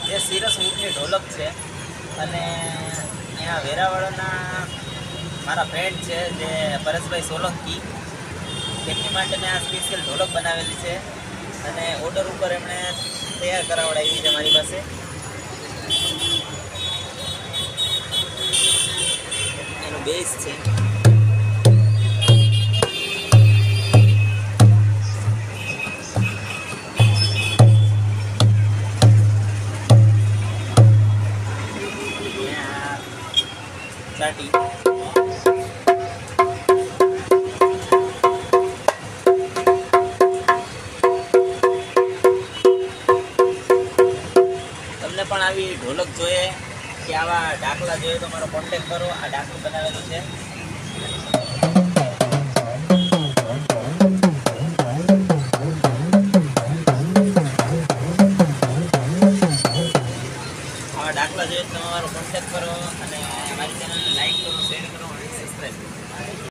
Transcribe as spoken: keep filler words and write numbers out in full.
જે સિરસ ઊંટની ઢોલક છે અને અહીંયા વેરાવળના મારા ફ્રેન્ડ છે જે પરેશભાઈ સોલંકી, તેમની માટે મેં આ સ્પેશિયલ ઢોલક બનાવેલી છે અને ઓર્ડર ઉપર એમણે તૈયાર કરાવડાવી છે મારી પાસે. એનો બેઝ છે. ચાટી તમને પણ આવી ઢોલક જોઈએ કે આવા ડાકલા જોઈએ તો મારો કોન્ટેક કરો. આ ડાકલું બનાવેલું છે. આવા ડાકલા જોઈએ તો તમારો કોન્ટેક કરો અને મારી ચેનલને લાઈક કરો, શેર કરો અને સબસ્ક્રાઈબ કરો.